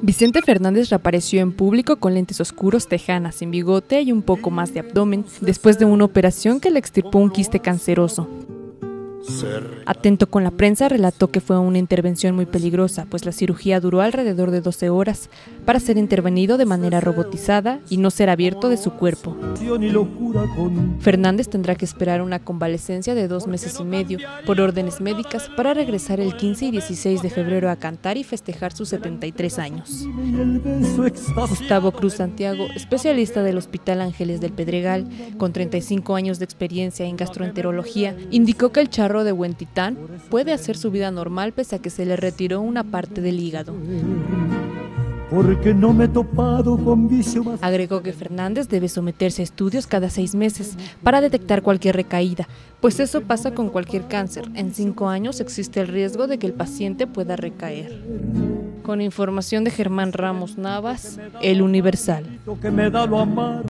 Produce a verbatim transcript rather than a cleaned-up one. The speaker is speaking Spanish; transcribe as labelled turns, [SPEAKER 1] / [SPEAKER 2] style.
[SPEAKER 1] Vicente Fernández reapareció en público con lentes oscuros, tejanas, sin bigote y un poco más de abdomen, después de una operación que le extirpó un quiste canceroso. Atento con la prensa, relató que fue una intervención muy peligrosa, pues la cirugía duró alrededor de doce horas para ser intervenido de manera robotizada y no ser abierto de su cuerpo. Fernández tendrá que esperar una convalecencia de dos meses y medio por órdenes médicas para regresar el quince y dieciséis de febrero a cantar y festejar sus setenta y tres años. Gustavo Cruz Santiago, especialista del Hospital Ángeles del Pedregal, con treinta y cinco años de experiencia en gastroenterología, indicó que el charro de Huentitán puede hacer su vida normal pese a que se le retiró una parte del hígado.
[SPEAKER 2] Porque no me he topado con vicio más.
[SPEAKER 1] Agregó que Fernández debe someterse a estudios cada seis meses para detectar cualquier recaída, pues eso pasa con cualquier cáncer. En cinco años existe el riesgo de que el paciente pueda recaer. Con información de Germán Ramos Navas, El Universal.